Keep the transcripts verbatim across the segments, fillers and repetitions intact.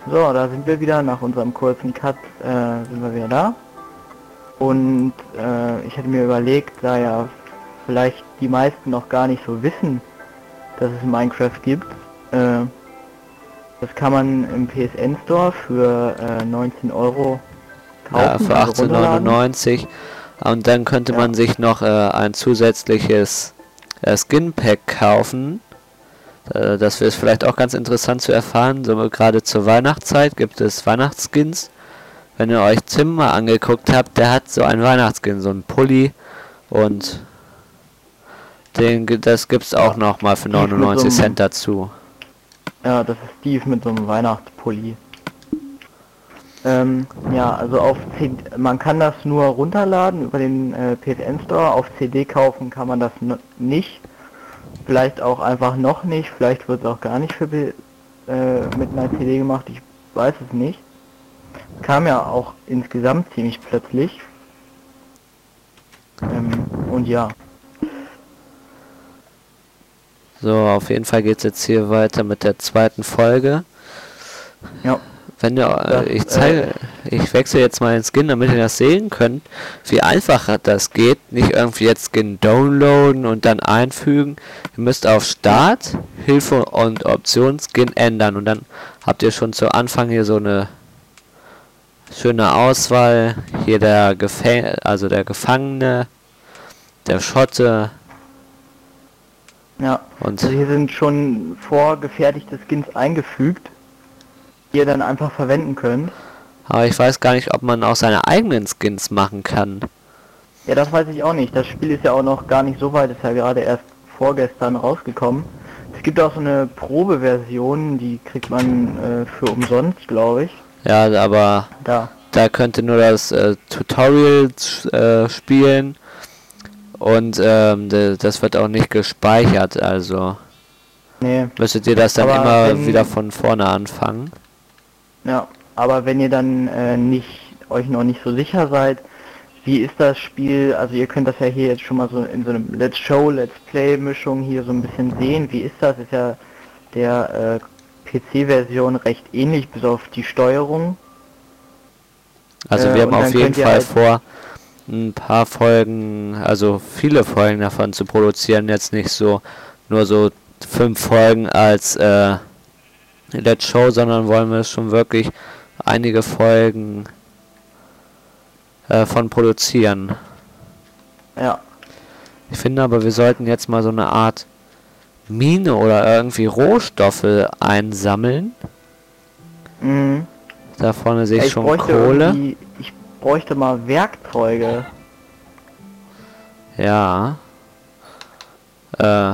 So, da sind wir wieder. Nach unserem kurzen Cut äh, sind wir wieder da. Und äh, ich hatte mir überlegt, da ja vielleicht die meisten noch gar nicht so wissen, dass es Minecraft gibt. Äh, das kann man im P S N Store für äh, neunzehn Euro kaufen. Ja, für also achtzehn neunundneunzig. Und dann könnte Ja. man sich noch äh, ein zusätzliches äh, Skin Pack kaufen. Äh, das wäre vielleicht auch ganz interessant zu erfahren. So gerade zur Weihnachtszeit gibt es Weihnachtsskins. Wenn ihr euch Tim mal angeguckt habt, der hat so einen Weihnachtsskin, so einen Pulli, und den, das gibt's auch noch mal für neunundneunzig so einem- Cent dazu. Ja, das ist Steve mit so einem Weihnachtspulli. Ähm, ja, also auf C D, man kann das nur runterladen über den äh, P S N Store. Auf C D kaufen kann man das n- nicht. Vielleicht auch einfach noch nicht. Vielleicht wird es auch gar nicht für B- äh, mit einer C D gemacht. Ich weiß es nicht. Kam ja auch insgesamt ziemlich plötzlich. Ähm, und ja. So, auf jeden Fall geht's jetzt hier weiter mit der zweiten Folge. Ja. Wenn ihr, Das, äh, ich zeige, ich wechsle jetzt mal den Skin, damit ihr das sehen könnt, wie einfach das geht. Nicht irgendwie jetzt Skin downloaden und dann einfügen. Ihr müsst auf Start, Hilfe und Option Skin ändern, und dann habt ihr schon zu Anfang hier so eine schöne Auswahl. Hier der Gefäng also der Gefangene, der Schotte Ja. und Also hier sind schon vorgefertigte Skins eingefügt, die ihr dann einfach verwenden könnt. aber ich weiß gar nicht, ob man auch seine eigenen Skins machen kann. Ja, das weiß ich auch nicht. Das Spiel ist ja auch noch gar nicht so weit, ist ja gerade erst vorgestern rausgekommen. Es gibt auch so eine Probeversion, die kriegt man äh, für umsonst, glaube ich. Ja, aber Da. da könnt ihr nur das äh, Tutorial äh, spielen, und ähm, das wird auch nicht gespeichert, also Nee. müsstet ihr das dann Aber immer wenn- wieder von vorne anfangen. Ja. Aber wenn ihr dann äh, nicht euch noch nicht so sicher seid, wie ist das Spiel, also ihr könnt das ja hier jetzt schon mal so in so einem Let's Show, Let's Play Mischung hier so ein bisschen sehen. Wie ist das? Ist ja der äh, P C-Version recht ähnlich, bis auf die Steuerung. Also Äh, wir haben und auf dann jeden könnt ihr Fall halt- vor, ein paar Folgen, also viele Folgen davon zu produzieren, jetzt nicht so nur so fünf Folgen als äh, Let's Show, sondern wollen wir schon wirklich einige Folgen äh, von produzieren. Ja. Ich finde aber, wir sollten jetzt mal so eine Art Mine oder irgendwie Rohstoffe einsammeln. Mhm. Da vorne sehe Ja, ich ich schon bräuchte Kohle. irgendwie- Ich bräuchte mal Werkzeuge. Ja. Äh.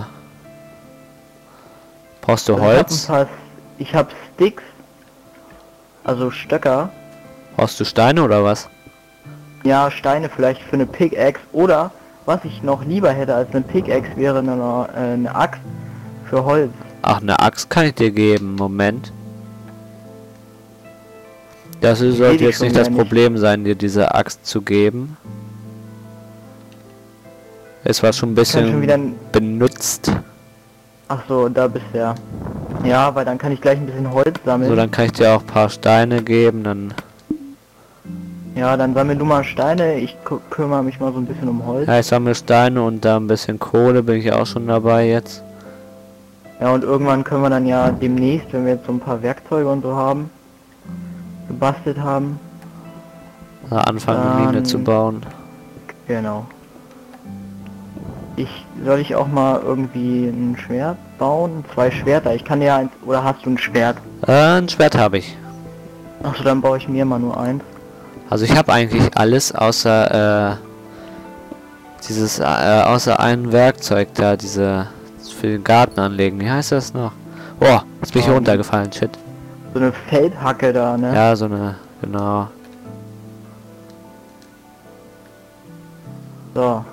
Brauchst du Also ich hab Holz? ein paar, ich habe Sticks, also Stöcker. Brauchst du Steine oder was? Ja, Steine vielleicht für eine Pickaxe. Oder was ich noch lieber hätte als eine Pickaxe wäre eine, äh, eine Axt für Holz. Ach, eine Axt kann ich dir geben. Moment. Das seh sollte die jetzt schon nicht das wieder nicht. Problem sein, dir diese Axt zu geben. Es war schon ein kann schon bisschen wieder ein- benutzt. Ach so, da bist du ja. Ja, weil dann kann ich gleich ein bisschen Holz sammeln. So, dann kann ich dir auch ein paar Steine geben. Dann. Ja, dann sammel du mal Steine. Ich kü- kümmere mich mal so ein bisschen um Holz. Ja, ich sammle Steine und da ein bisschen Kohle, bin ich auch schon dabei jetzt. Ja, und irgendwann können wir dann ja demnächst, wenn wir jetzt so ein paar Werkzeuge und so haben, gebastelt haben. Also anfangen, eine Mine Dann- zu bauen. Genau. Ich soll ich auch mal irgendwie ein Schwert bauen? Zwei Schwerter. Ich kann ja eins. Oder hast du ein Schwert? Äh, ein Schwert habe ich. Achso, dann baue ich mir mal nur eins. Also ich habe eigentlich alles außer äh, dieses äh, außer ein Werkzeug da, diese für den Garten anlegen. Wie heißt das noch? Oh, jetzt bin ich hier Ähm. runtergefallen. Shit. So eine Feldhacke da, ne? Ja, so eine, genau. So.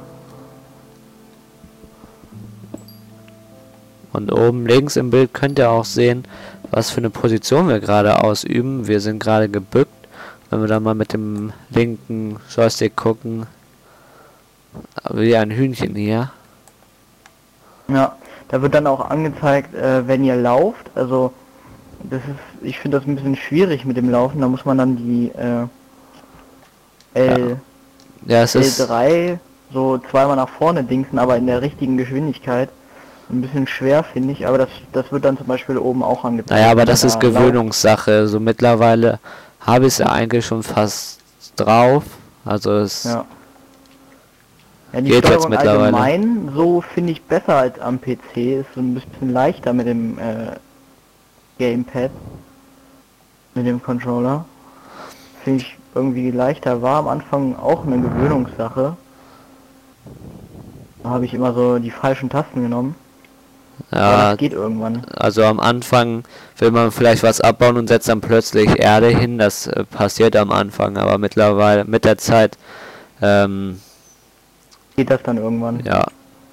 Und oben links im Bild könnt ihr auch sehen, was für eine Position wir gerade ausüben. Wir sind gerade gebückt. Wenn wir da mal mit dem linken Joystick gucken, wie ein Hühnchen hier. Ja. Da wird dann auch angezeigt, äh, wenn ihr lauft. Also das ist, ich finde das ein bisschen schwierig mit dem Laufen. Da muss man dann die äh, L, Ja, es ist, L drei so zweimal nach vorne dingsen, aber in der richtigen Geschwindigkeit. Ein bisschen schwer, finde ich, aber das, das wird dann zum Beispiel oben auch angezeigt. naja, aber wenn das man ist da lauft. Gewöhnungssache. So mittlerweile habe ich es ja eigentlich schon fast drauf. Also es Ja. Ja, die geht jetzt Steuerung mittlerweile. allgemein, so finde ich besser als am P C, ist so ein bisschen leichter mit dem äh, Gamepad, mit dem Controller. Finde ich irgendwie leichter, war am Anfang auch eine Gewöhnungssache. Da habe ich immer so die falschen Tasten genommen. Aber Ja, das geht irgendwann. also am Anfang will man vielleicht was abbauen und setzt dann plötzlich Erde hin. Das äh, passiert am Anfang, aber mittlerweile mit der Zeit, ähm, Geht das dann irgendwann. ja.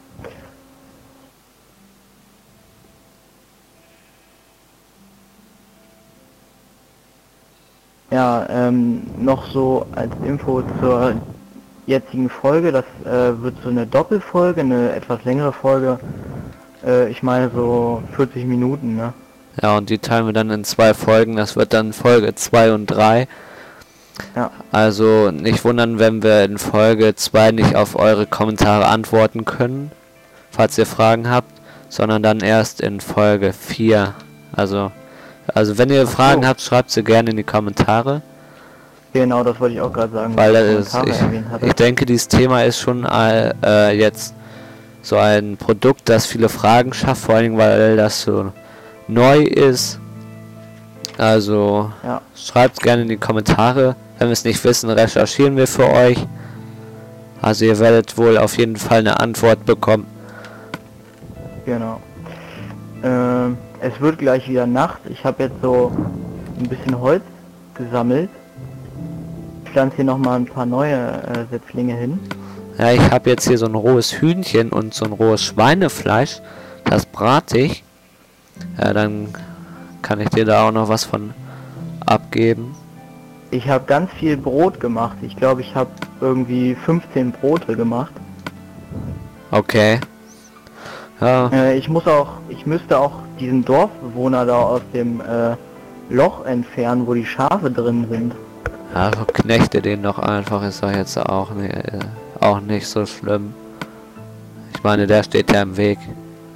Ja, ähm, noch so als Info zur jetzigen Folge, das äh, wird so eine Doppelfolge, eine etwas längere Folge, äh, ich meine so vierzig Minuten, ne? Ja, und die teilen wir dann in zwei Folgen. Das wird dann Folge zwei und drei. Ja. Also nicht wundern, wenn wir in Folge zwei nicht auf eure Kommentare antworten können, falls ihr Fragen habt, sondern dann erst in Folge vier. Also, also wenn ihr Fragen so. habt, schreibt sie gerne in die Kommentare. Genau, das wollte ich auch gerade sagen, Weil was das ich ist, Kommentare ich, erwähnt hatte. ich denke, dieses Thema ist schon äh, äh, jetzt so ein Produkt, das viele Fragen schafft, vor allem weil das so neu ist. Also Ja. schreibt gerne in die Kommentare. Wenn wir es nicht wissen, recherchieren wir für euch. Also ihr werdet wohl auf jeden Fall eine Antwort bekommen. Genau. Ähm, es wird gleich wieder Nacht. Ich habe jetzt so ein bisschen Holz gesammelt. Ich pflanze hier nochmal ein paar neue äh, Setzlinge hin. Ja, ich habe jetzt hier so ein rohes Hühnchen und so ein rohes Schweinefleisch. Das brate ich. Ja, dann kann ich dir da auch noch was von abgeben. Ich habe ganz viel Brot gemacht. Ich glaube, ich habe irgendwie fünfzehn Brote gemacht. Okay. Ja, Äh, ich muss auch, ich müsste auch diesen Dorfbewohner da aus dem äh, Loch entfernen, wo die Schafe drin sind. ja, knechte den doch einfach, ist doch jetzt auch, ne, äh, auch nicht so schlimm. Ich meine, der steht ja im Weg.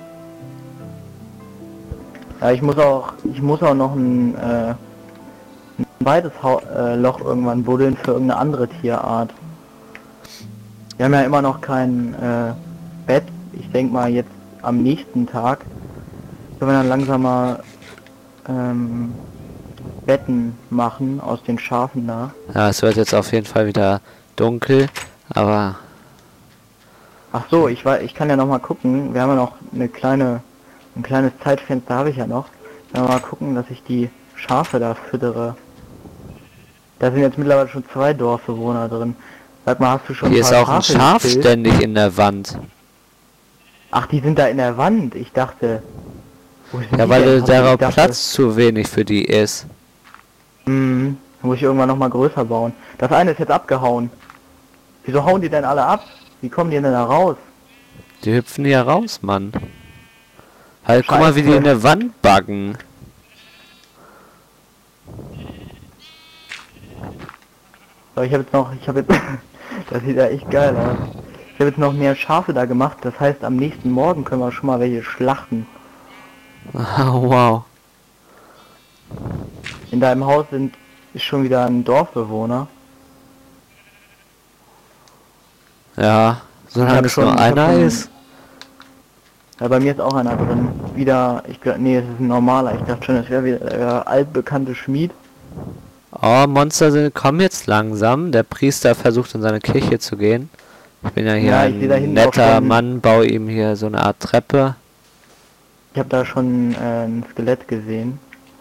Ja, ich muss auch, ich muss auch noch ein, äh, ein zweites Hau äh, Loch irgendwann buddeln für irgendeine andere Tierart. Wir haben ja immer noch kein äh, Bett. Ich denke mal jetzt am nächsten Tag können wir dann langsam mal ähm, Betten machen aus den Schafen da. Ja, es wird jetzt auf jeden Fall wieder dunkel, aber Ach so, ich war, ich kann ja noch mal gucken. Wir haben ja noch eine kleine, ein kleines Zeitfenster habe ich ja noch. Ich kann mal gucken, dass ich die Schafe da füttere. Da sind jetzt mittlerweile schon zwei Dorfbewohner drin. Sag mal, hast du schon hier ein ist paar auch ein Schafe Schaf gekillt? ständig in der Wand. Ach, die sind da in der Wand. Ich dachte. Wo sind Ja, die weil denn? der Hast du- der ich dachte, Platz zu wenig für die ist. Hm, muss ich irgendwann noch mal größer bauen. Das eine ist jetzt abgehauen. Wieso hauen die denn alle ab? Wie kommen die denn da raus? Die hüpfen hier raus, Mann. Halt, guck mal, wie die Scheiße. in der Wand baggen. So, ich habe jetzt noch, ich habe jetzt, das sieht ja echt geil aus. Ich habe jetzt noch mehr Schafe da gemacht. Das heißt, am nächsten Morgen können wir schon mal welche schlachten. Wow. In deinem Haus sind ist schon wieder ein Dorfbewohner. Ja, Ich solange hab es schon- nur ich hab einer schon- ist. Ja, bei mir ist auch einer drin. Wieder, ich glaube, nee, es ist ein normaler. Ich dachte schon, es wäre wieder der altbekannte Schmied. Oh, Monster sind, kommen jetzt langsam. Der Priester versucht in seine Kirche zu gehen. Ich bin ja hier Ja, ich seh da ein hinten auch netter schon- Mann, baue ihm hier so eine Art Treppe. Ich habe da schon äh, ein Skelett gesehen.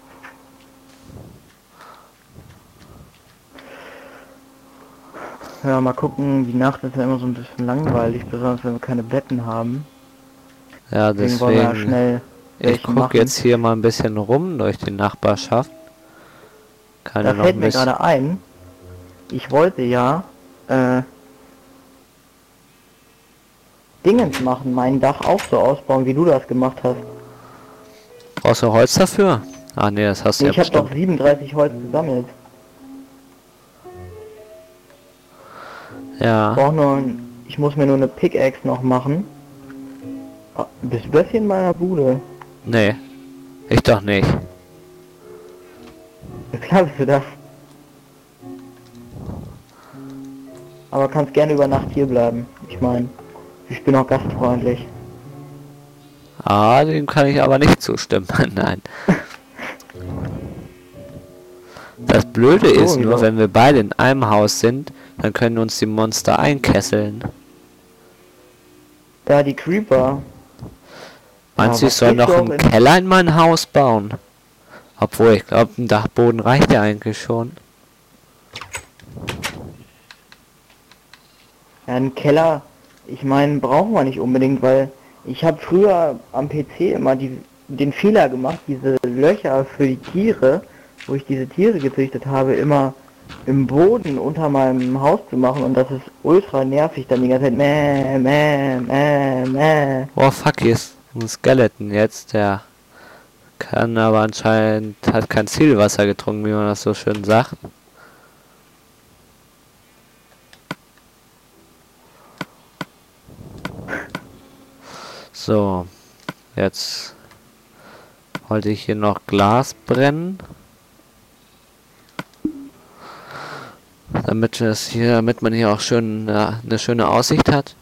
Ja, mal gucken. Die Nacht ist ja immer so ein bisschen langweilig, besonders wenn wir keine Betten haben. Ja, Deswegen wollen wir ja deswegen. schnell Ich welche gucke machen. jetzt hier mal ein bisschen rum durch die Nachbarschaft. Kann ja Da noch fällt ein mir bisschen. gerade ein, ich wollte ja äh, Dingens machen, mein Dach auch so ausbauen, wie du das gemacht hast. Brauchst du Holz dafür? Ah ne, das hast du ja Ich habe doch bestimmt. siebenunddreißig Holz gesammelt. Ja. Brauch nur ein, ich muss mir nur eine Pickaxe noch machen. Ah, bist du das hier in meiner Bude? Nee. Ich doch nicht. Jetzt kannst du das. Aber kannst gerne über Nacht hier bleiben. Ich meine, ich bin auch gastfreundlich. Ah, dem kann ich aber nicht zustimmen. Nein. Das Blöde Ach so, ist nur, wieso? wenn wir beide in einem Haus sind, dann können uns die Monster einkesseln. Da die Creeper. Meinst Ja, du, ich was soll gehst noch du auch einen in- Keller in mein Haus bauen? Obwohl, ich glaube, ein Dachboden reicht ja eigentlich schon. Ja, einen Keller, ich meine, brauchen wir nicht unbedingt, weil ich habe früher am P C immer die, den Fehler gemacht, diese Löcher für die Tiere, wo ich diese Tiere gezüchtet habe, immer im Boden unter meinem Haus zu machen und das ist ultra nervig, dann die ganze Zeit mäh, mäh, mäh, mäh. Oh fuck, hier ist ein Skeleton jetzt, der kann aber anscheinend, hat kein Zielwasser getrunken, wie man das so schön sagt. So, jetzt wollte ich hier noch Glas brennen. Damit es hier, damit man hier auch schön äh, eine schöne Aussicht hat.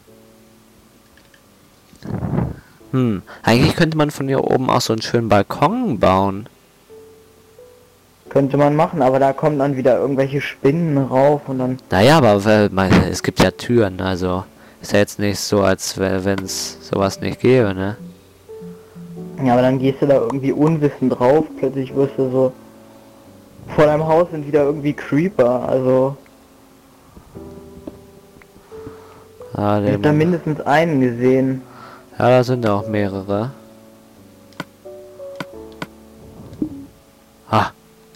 Hm, eigentlich könnte man von hier oben auch so einen schönen Balkon bauen. Könnte man machen, aber da kommen dann wieder irgendwelche Spinnen rauf und dann... Naja, aber weil, meine, es gibt ja Türen, also ist ja jetzt nicht so, als wenn es sowas nicht gäbe, ne? Ja, aber dann gehst du da irgendwie unwissend drauf, plötzlich wirst du so... Vor deinem Haus sind wieder irgendwie Creeper, also... Ah, Ich hab da dem, mindestens einen gesehen. ja, da sind auch mehrere. Ah.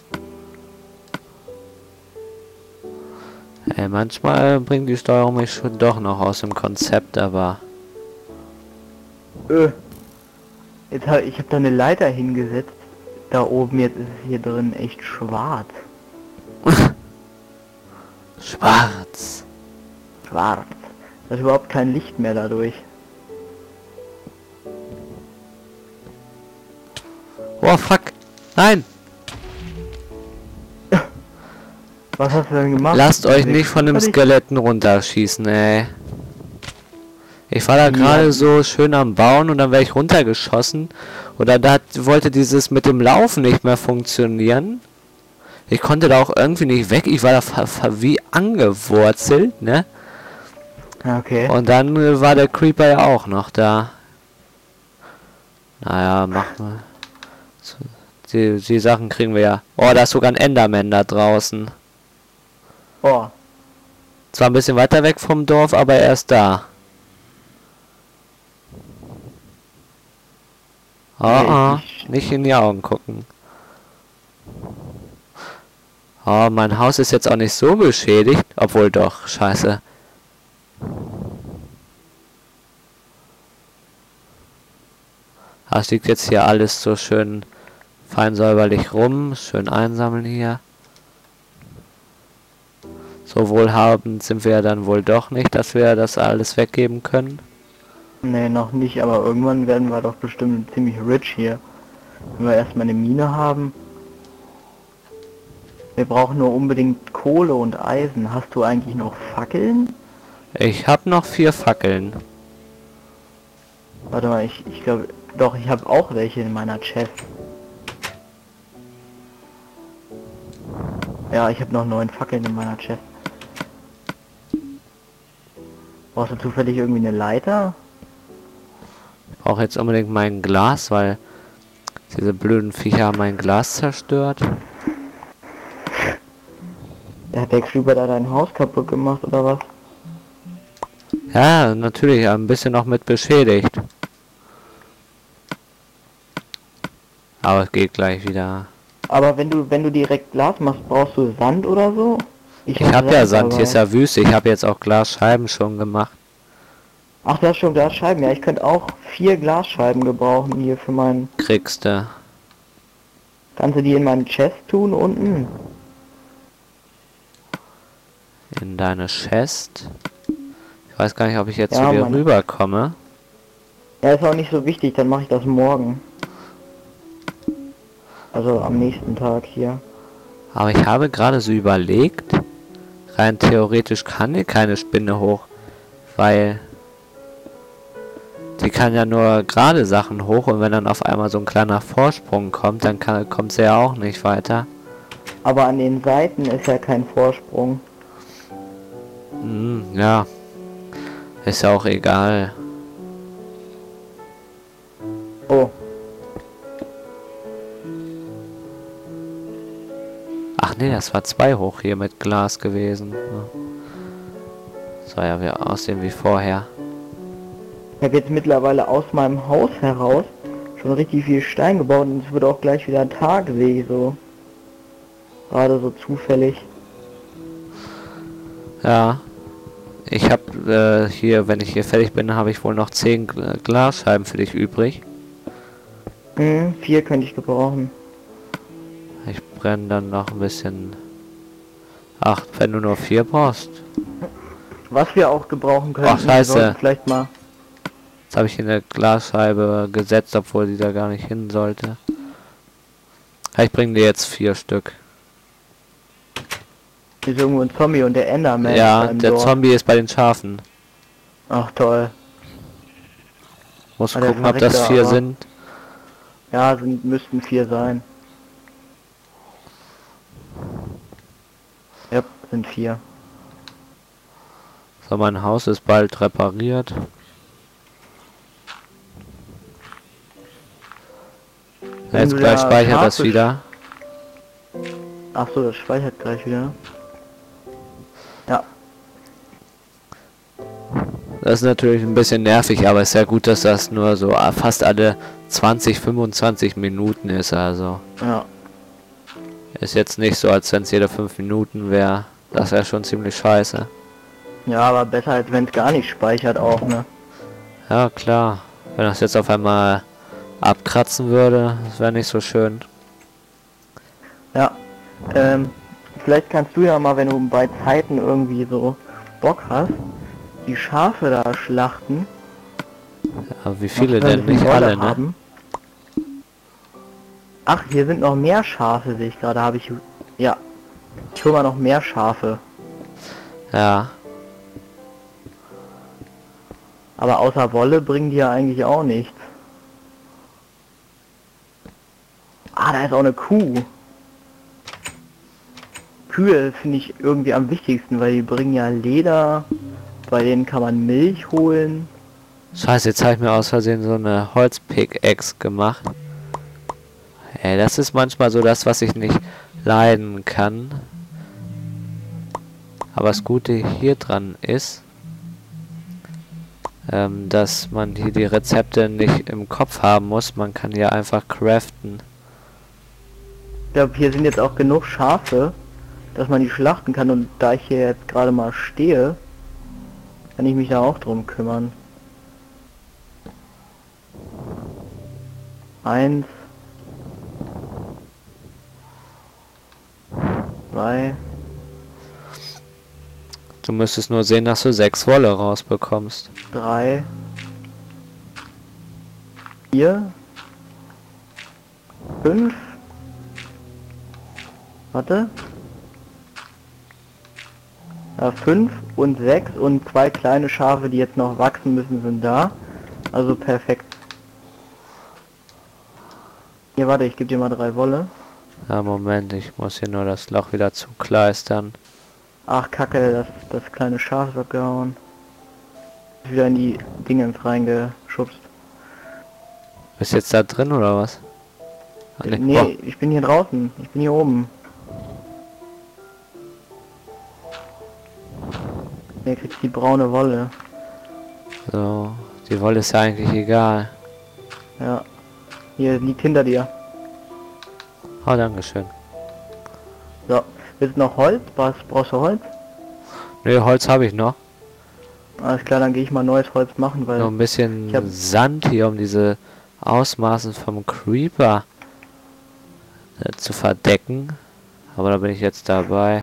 Ey, manchmal bringt die Steuerung mich schon doch noch aus dem Konzept, aber... Öh. Jetzt hab, ich habe da eine Leiter hingesetzt. Da oben, jetzt ist es hier drin echt schwarz. Schwarz. Schwarz. Da ist überhaupt kein Licht mehr dadurch. Oh, fuck. Nein. Was hast du denn gemacht? Lasst euch nicht von dem Fertig? Skeletten runterschießen, ey. Ich war da Ja. gerade so schön am Bauen und dann wäre ich runtergeschossen. Oder da hat, wollte dieses mit dem Laufen nicht mehr funktionieren. Ich konnte da auch irgendwie nicht weg. Ich war da ver- ver- wie angewurzelt, ne? Okay. Und dann äh, war der Creeper ja auch noch da. Naja, mach mal. So, die, die Sachen kriegen wir ja. Oh, da ist sogar ein Enderman da draußen. Oh. Zwar ein bisschen weiter weg vom Dorf, aber er ist da. Oh, Nee, oh, ich- nicht in die Augen gucken. Oh, mein Haus ist jetzt auch nicht so beschädigt. Obwohl doch, scheiße. Das liegt jetzt hier alles so schön fein säuberlich rum. Schön einsammeln hier. So wohlhabend sind wir ja dann wohl doch nicht, dass wir das alles weggeben können. Nee, noch nicht, aber irgendwann werden wir doch bestimmt ziemlich rich hier. Wenn wir erstmal eine Mine haben. Wir brauchen nur unbedingt Kohle und Eisen. Hast du eigentlich noch Fackeln? Ich habe noch vier Fackeln. Warte mal, ich, ich glaube, doch, ich habe auch welche in meiner Chest. Ja, ich habe noch neun Fackeln in meiner Chest. Brauchst du zufällig irgendwie eine Leiter? Ich brauche jetzt unbedingt mein Glas, weil diese blöden Viecher haben mein Glas zerstört. Der hat der Creeper da dein Haus kaputt gemacht oder was? Ja, natürlich, ein bisschen noch mit beschädigt. Aber es geht gleich wieder. Aber wenn du wenn du direkt Glas machst, brauchst du Sand oder so? Ich habe ja Sand, hier ist dabei. ja Wüste. Ich habe jetzt auch Glasscheiben schon gemacht. Ach, du hast schon Glasscheiben. Ja, ich könnte auch vier Glasscheiben gebrauchen hier für meinen... Kriegst du. Kannst du die in meinen Chest tun unten? In deine Chest. Ich weiß gar nicht, ob ich jetzt Ja, zu dir Mann. rüberkomme. Ja, ist auch nicht so wichtig, dann mache ich das morgen. Also am nächsten Tag hier. Aber ich habe gerade so überlegt, rein theoretisch kann hier keine Spinne hoch, weil die kann ja nur gerade Sachen hoch und wenn dann auf einmal so ein kleiner Vorsprung kommt, dann kann, kommt sie ja auch nicht weiter. Aber an den Seiten ist ja kein Vorsprung. Hm, ja, ist ja auch egal. Oh, Ach nee, das war zwei hoch hier mit Glas gewesen. Ja. Soll ja wieder aussehen wie vorher. ich habe jetzt mittlerweile aus meinem Haus heraus schon richtig viel Stein gebaut und es wird auch gleich wieder Tag, sehe ich so. Gerade so zufällig. Ja. Ich habe äh, hier, wenn ich hier fertig bin, habe ich wohl noch zehn Gl- Glasscheiben für dich übrig. Hm, vier könnte ich gebrauchen. Ich brenne dann noch ein bisschen. Ach, wenn du nur vier brauchst. Was wir auch gebrauchen können, Ach, scheiße. vielleicht mal. Jetzt habe ich hier eine Glasscheibe gesetzt, obwohl die da gar nicht hin sollte. Ja, ich bringe dir jetzt vier Stück. Hier ist irgendwo ein Zombie und der Enderman. Ja, beim der Dorf. Zombie ist bei den Schafen. Ach toll. Muss Ah, der gucken, ob verreckt das da vier aber. sind. Ja, sind, müssten vier sein. Ja, sind vier. So, mein Haus ist bald repariert. Wenn Jetzt du gleich da speichert das Schafe wieder. Ach so, das speichert gleich wieder. Ja, Das ist natürlich ein bisschen nervig, aber ist ja gut, dass das nur so fast alle zwanzig, fünfundzwanzig Minuten ist. Also ja. ist jetzt nicht so, als wenn es jede fünf Minuten wäre. Das wäre schon ziemlich scheiße. Ja, aber besser als wenn es gar nicht speichert auch, ne? Ja, klar. Wenn das jetzt auf einmal abkratzen würde, das wäre nicht so schön. Ja. Ähm, vielleicht kannst du ja mal, wenn du bei Zeiten irgendwie so Bock hast, die Schafe da schlachten. Aber wie viele Dass wir ein denn? bisschen Nicht Wolle alle, ne? haben. Ach, hier sind noch mehr Schafe, sehe ich gerade. Habe ich. Ja. Ich hole mal noch mehr Schafe. Ja. Aber außer Wolle bringen die ja eigentlich auch nichts. Ah, da ist auch eine Kuh. Kühe finde ich irgendwie am wichtigsten, weil die bringen ja Leder. Bei denen kann man Milch holen. Scheiße, jetzt habe ich mir aus Versehen so eine Holzpickaxe gemacht. Ey, das ist manchmal so das, was ich nicht leiden kann. Aber das Gute hier dran ist, ähm, dass man hier die Rezepte nicht im Kopf haben muss. Man kann ja einfach craften. Ich glaube, hier sind jetzt auch genug Schafe, dass man die schlachten kann. Und da ich hier jetzt gerade mal stehe, kann ich mich da auch drum kümmern. Eins. Zwei. Du müsstest nur sehen, dass du sechs Wolle rausbekommst. Drei. Vier. Fünf. Warte. Ja, fünf und sechs und zwei kleine Schafe, die jetzt noch wachsen müssen, sind da. Also perfekt. Hier, warte, ich gebe dir mal drei Wolle. Ja, Moment, ich muss hier nur das Loch wieder zukleistern. Ach, Kacke, das, das kleine Schaf ist abgehauen. Ist wieder in die Dingens reingeschubst. Bist jetzt da drin oder was? Ah, nee. Nee, Oh, ich bin hier draußen. Ich bin hier oben. Hier kriegst die braune Wolle. so, die Wolle ist ja eigentlich egal. Ja. Hier liegt hinter dir. Oh, dankeschön. So. Willst du noch Holz? Was brauchst du Holz? Nee, Holz habe ich noch. Alles klar, dann gehe ich mal neues Holz machen, weil Nur ein bisschen hab- Sand hier, um diese Ausmaßen vom Creeper äh, zu verdecken. Aber da bin ich jetzt dabei.